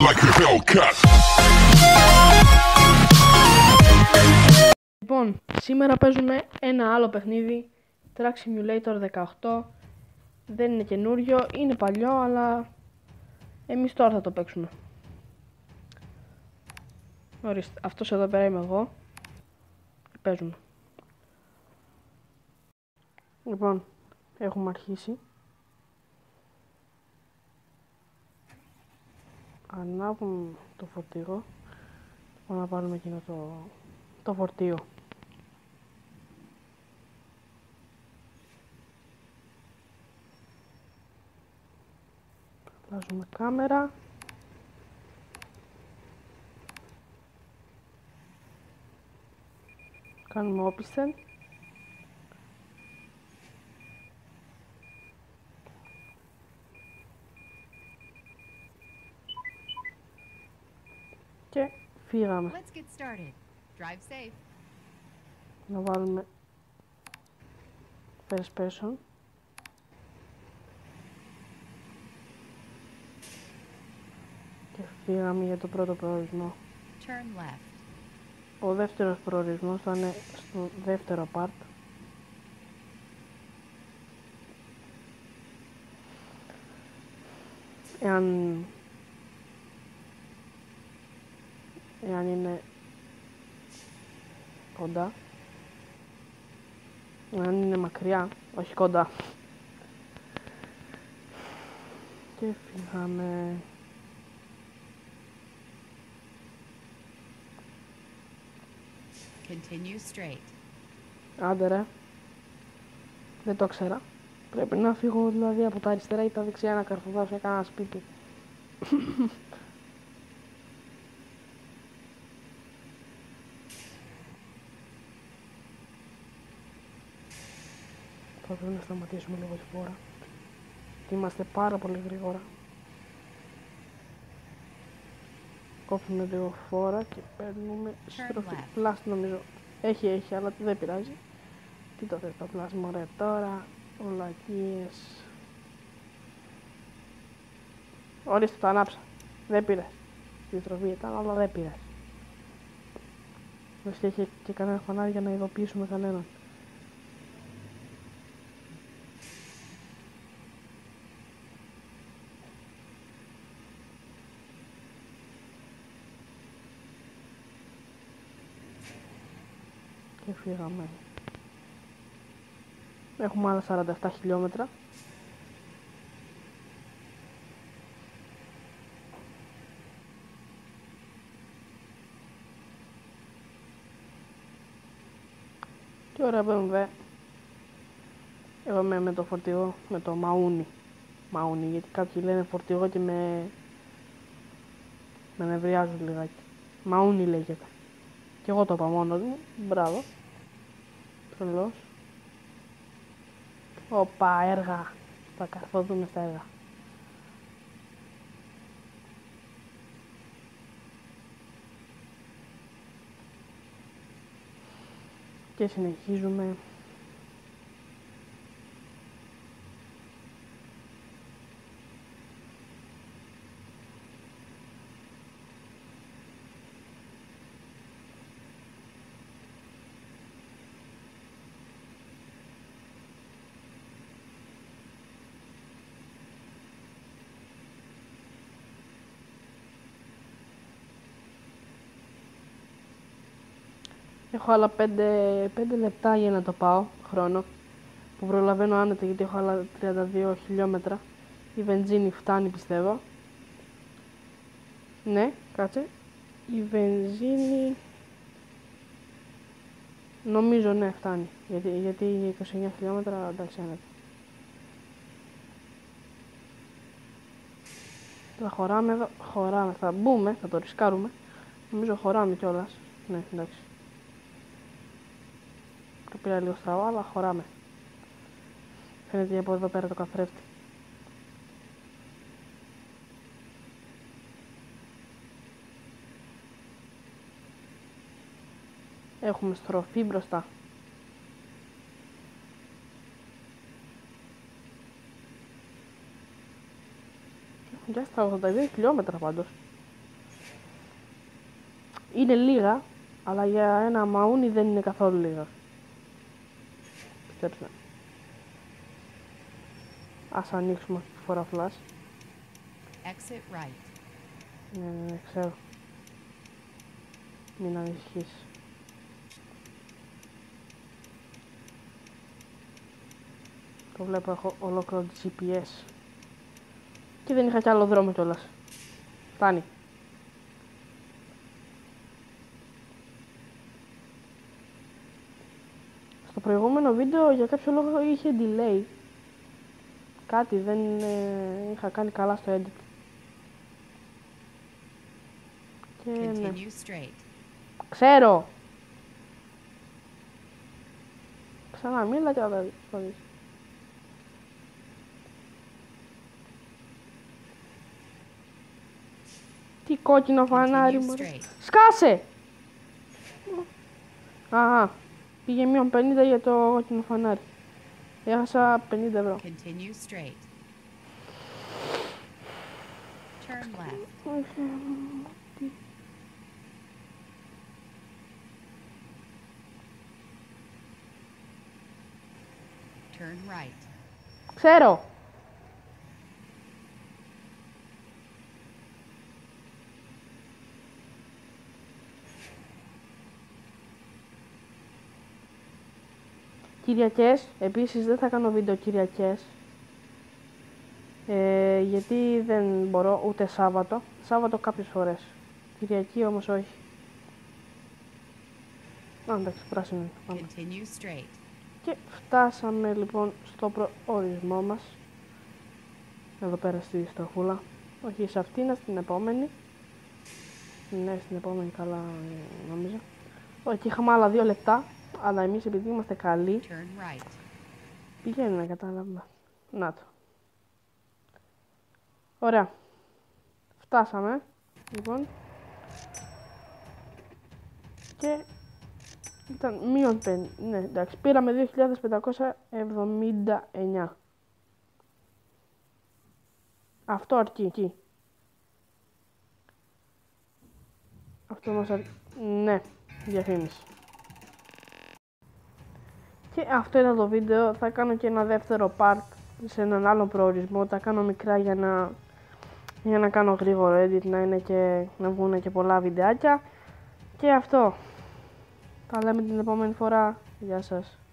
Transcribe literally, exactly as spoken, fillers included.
like a Hellcat. Λοιπόν, σήμερα παίζουμε ένα άλλο παιχνίδι, Truck Simulator δεκαοκτώ. Δεν είναι καινούριο, είναι παλιό, αλλά εμείς τώρα θα το παίξουμε. Ορίστε, αυτός εδώ πέρα είμαι εγώ. Παίζουμε. Λοιπόν, έχουμε αρχίσει. Ανάβουμε το φορτίο. Πάμε να πάρουμε εκείνο το, το φορτίο. Βάζουμε κάμερα. Κάνουμε όπισθεν. Και φύγαμε. Let's get started. Drive safe. Να βάλουμε first person. Και φύγαμε για το πρώτο προορισμό. Turn left. Ο δεύτερος προορισμός θα είναι στο δεύτερο part. Εάν εάν είναι κοντά, εάν είναι μακριά, όχι κοντά. Και φύγαμε. Continue straight. Άντε ρε. Δεν το ξέρα. Πρέπει να φύγω δηλαδή από τα αριστερά ή τα δεξιά να καρφωθώ σε κανένα σπίτι. Θα πρέπει να σταματήσουμε λίγο τη φόρα. Είμαστε πάρα πολύ γρήγορα. Κόφουμε λίγο φόρα και παίρνουμε στροφή. Πλάσ νομίζω. Έχει, έχει, αλλά δεν πειράζει. Τι το θες το πλάσ, μωρέ τώρα. Ολακίες. Ορίστε, το ανάψα. Δεν πήρε. Τη στροφή ήταν, αλλά δεν πήρε. Δεν έχει και κανένα φανάρι για να ειδοποιήσουμε κανέναν. Και φύγαμε. Έχουμε άλλα σαράντα επτά χιλιόμετρα. Τι ωραία μπι εμ ντάμπλιου. Εγώ είμαι με το φορτηγό, με το μαούνι. Μαούνι, γιατί κάποιοι λένε φορτηγό και με με νευριάζουν λιγάκι. Μαούνι λέγεται. Και εγώ το είπα μόνος μου. Μπράβο. Τρελός. Οπα, έργα. Θα καρφωθούμε στα έργα. Και συνεχίζουμε. Έχω άλλα πέντε λεπτά για να το πάω, χρόνο, που προλαβαίνω άνετα γιατί έχω άλλα τριάντα δύο χιλιόμετρα. Η βενζίνη φτάνει πιστεύω. Ναι, κάτσε. Η βενζίνη νομίζω ναι φτάνει, γιατί, γιατί είκοσι εννέα χιλιόμετρα εντάξει άνετα. Θα χωράμε εδώ, χωράμε, θα μπούμε, θα το ρισκάρουμε. Νομίζω χωράμε κιόλας, ναι εντάξει. Το πήρα λίγο στραβά, αλλά χωράμε. Φαίνεται από εδώ πέρα το καθρέφτη. Έχουμε στροφή μπροστά. Για στα ογδόντα δύο χιλιόμετρα πάντως. είναι λίγα, αλλά για ένα μαούνι δεν είναι καθόλου λίγα. Πιστέψτε. Ας ανοίξουμε αυτή τη φορά flash. Exit right. Ναι, ναι, ναι, ξέρω. Μην ανησυχείς. Το βλέπω, έχω ολόκληρο τζι πι ες. Και δεν είχα κι άλλο δρόμο κιόλας. Φτάνει. Στο προηγούμενο βίντεο για κάποιο λόγο είχε delay. Κάτι δεν ε, είχα κάνει καλά στο edit. Και ναι. Continue straight. Ξέρω! Ξανά μίλα και θα το δεις. Τι κόκκινο φανάρι μου. Σκάσε! Αχα, πήγε μείον πενήντα για το κόκκινο φανάρι. Έχασα πενήντα ευρώ. Continue straight. Turn left. Turn right. Ξέρω! Κυριακές, επίσης δεν θα κάνω βίντεο Κυριακές. Ε, γιατί δεν μπορώ ούτε Σάββατο. Σάββατο κάποιες φορές. Κυριακή όμως όχι. Α, εντάξει, πράσινο είναι. Πάμε. Continue straight. Και φτάσαμε λοιπόν στο προορισμό μας. Εδώ πέρα στη στροφούλα. Όχι σε αυτήν, στην επόμενη. Ναι, στην επόμενη καλά νομίζω. Όχι, είχαμε άλλα δύο λεπτά. Αλλά εμείς επειδή είμαστε καλοί, Turn right. πηγαίνουμε, κατάλαβα. Να το. Ωραία. Φτάσαμε. Λοιπόν. Και ήταν μείον πέντε. Ναι, εντάξει. Πήραμε δύο χιλιάδες πεντακόσια εβδομήντα εννιά. Αυτό αρκεί. Εκεί. Αυτό μας αρκεί. Ναι. Διαφήμιση. Και αυτό ήταν το βίντεο. Θα κάνω και ένα δεύτερο part σε έναν άλλο προορισμό. Τα κάνω μικρά για να, για να κάνω γρήγορο edit, να, είναι και, να βγουν και πολλά βιντεάκια. Και αυτό. Τα λέμε την επόμενη φορά. Γεια σας.